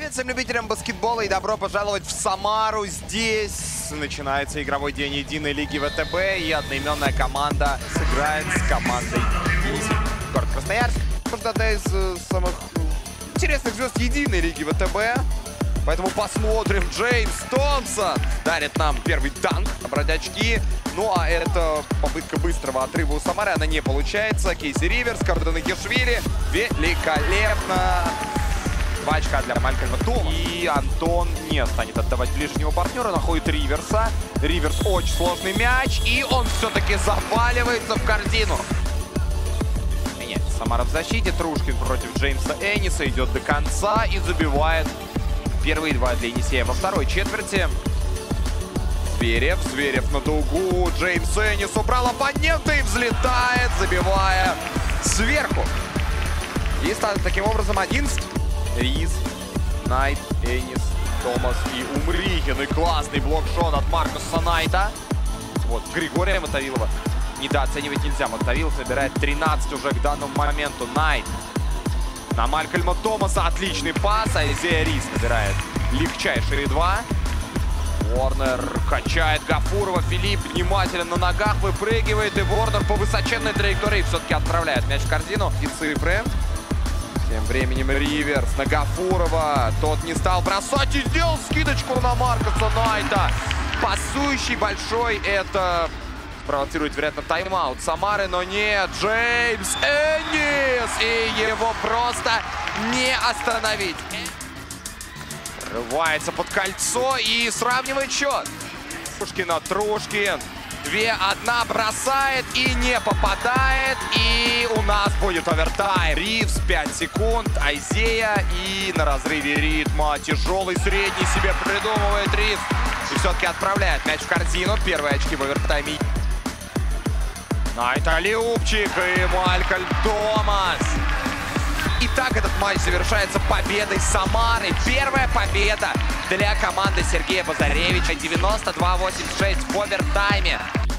Привет всем любителям баскетбола и добро пожаловать в Самару. Здесь начинается игровой день единой лиги ВТБ, и одноименная команда сыграет с командой Изи. Город Красноярск. Это одна из самых интересных звезд единой лиги ВТБ. Поэтому посмотрим. Джеймс Томпсон дарит нам первый данк, набрать очки. Ну а это попытка быстрого отрыва у Самары, она не получается. Кейси Риверс, Карденахишвили. Великолепно. 2 очка для Малькольма Тома. И Антон не станет отдавать ближнего партнера, находит Риверса. Риверс очень сложный мяч, и он все-таки заваливается в корзину. Нет, Самара в защите. Трушкин против Джеймса Энниса идет до конца и забивает первые 2 для Енисея во второй четверти. Зверев на дугу. Джеймс Эннис убрал оппонента и взлетает, забивая сверху. И ставит таким образом 11. Риз, Найт, Эннис, Томас и Умрихин. И классный блокшот от Маркуса Найта. Вот, Григория Мотовилова недооценивать нельзя. Мотовилов набирает 13 уже к данному моменту. Найт на Малькольма Томаса. Отличный пас. Айзея Риз набирает легчайшие 2. Ворнер качает Гафурова. Филипп внимательно на ногах, выпрыгивает. И Ворнер по высоченной траектории все-таки отправляет мяч в корзину. И цифры. Тем временем Риверс на Гафурова. Тот не стал бросать и сделал скидочку на Маркуса Найта. Пасующий большой. Это спровоцирует, вероятно, тайм-аут Самары, но нет. Джеймс Эннис. И его просто не остановить. Рывается под кольцо и сравнивает счет. Трушкин. 2-1 бросает и не попадает. И у нас будет овертайм. Ривз 5 секунд. Айзея и на разрыве ритма тяжелый средний себе придумывает Ривз. И все-таки отправляет мяч в корзину. Первые очки в овертайме. Найт Алиупчик и Малькольм Томас. Итак, этот матч завершается победой Самары. Первая победа для команды Сергея Базаревича. 92-86 в овертайме.